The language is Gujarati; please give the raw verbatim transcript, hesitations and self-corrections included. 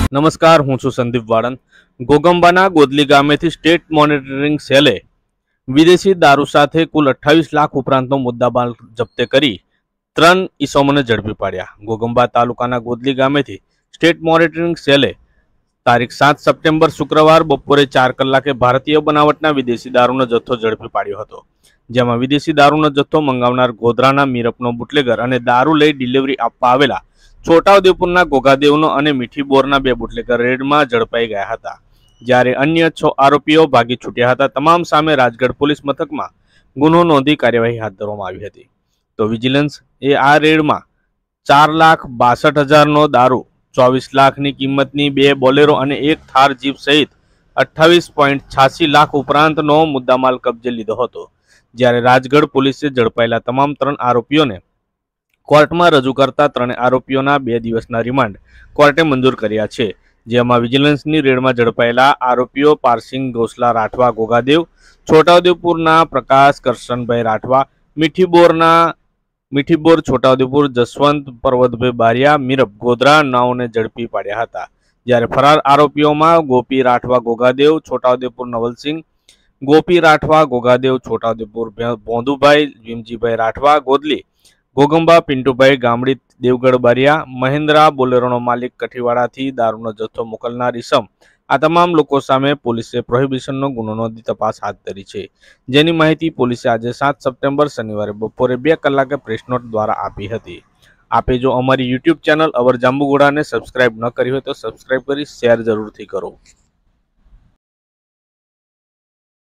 નમસ્કાર, હું છું સંદીપ વાળન। ઘોગંબાના ગોદલી ગામેથી સ્ટેટ મોનિટરિંગ સેલે વિદેશી દારૂ સાથે કુલ અઠ્ઠાવીસ લાખ ઉપરાંતનો મુદ્દામાલ જપ્તે કરી ત્રણ ઈસમોને ઝડપી પાડ્યા। ઘોગંબા તાલુકાના ગોદલી ગામેથી સ્ટેટ મોનિટરિંગ સેલે તારીખ સાત સપ્ટેમ્બર શુક્રવાર બપોરે ચાર કલાકે ભારતીય બનાવટના વિદેશી દારૂનો જથ્થો ઝડપી પાડ્યો હતો, જેમાં વિદેશી દારૂનો જથ્થો મંગાવનાર ગોધરાના મીરપનો બુટલેગર અને દારૂ લઈ ડિલિવરી આપવા આવેલા છોટાઉદેપુરના ગોગાદેવનો અને મીઠી બોરના બે બુટલેગર રેડમાં ઝડપાઈ ગયા હતા, જ્યારે અન્ય છ આરોપીઓ ભાગી છૂટ્યા હતા। તમામ સામે રાજગઢ પોલીસ મથકમાં ગુનો નોંધી કાર્યવાહી હાથ ધરવામાં આવી હતી। તો વિજિલન્સ એ આ રેડમાં ચાર લાખ બાસઠ હજારનો દારૂ, ચોવીસ લાખની કિંમતની બે બોલેરો અને એક થાર જીપ સહિત અઠ્ઠાવીસ પોઈન્ટ છ્યાસી લાખ ઉપરાંતનો મુદ્દામાલ કબજે લીધો હતો, જ્યારે રાજગઢ પોલીસે ઝડપાયેલા તમામ ત્રણ આરોપીઓને કોર્ટમાં રજૂ કરતા ત્રણે આરોપીઓના બે દિવસના રિમાન્ડ કોર્ટે મંજૂર કર્યા છે, જેમાં વિજિલન્સની રેડમાં ઝડપાયેલા આરોપીઓ પારસિંગ ગોસલા રાઠવા ગોગાદેવ, છોટાઉદેપુરના પ્રકાશ કરશનભાઈ રાઠવા, મીઠીબોરના મીઠીબોર છોટાઉદેપુર જસવંત પર્વતભાઈ બારિયા મીરપ ગોધરા નાઓને ઝડપી પાડ્યા હતા, જ્યારે ફરાર આરોપીઓમાં ગોપી રાઠવા ગોગાદેવ છોટાઉદેપુર, નવલસિંહ ગોપી રાઠવા ગોગાદેવ છોટાઉદેપુર, ભોંદુભાઈ ભીમજીભાઈ રાઠવા ગોદલી, ઘોગંબા પિન્ટુભાઈ ગામડી દેવગઢ બારિયા, મહેન્દ્રા બોલેરોનો માલિક કઠીવાડાથી દારૂનો જથ્થો મોકલનાર ઈસમ, આ તમામ લોકો સામે પોલીસે પ્રોહિબિશનનો ગુનો નોંધી તપાસ હાથ ધરી છે, જેની માહિતી પોલીસે આજે સાત સપ્ટેમ્બર શનિવારે બપોરે બે કલાકે પ્રેસ નોટ દ્વારા આપી હતી। આપે જો અમારી યુટ્યુબ ચેનલ અવર જાંબુઘોડાને સબસ્ક્રાઇબ ન કરી હોય તો સબસ્ક્રાઇબ કરી શેર જરૂરથી કરો।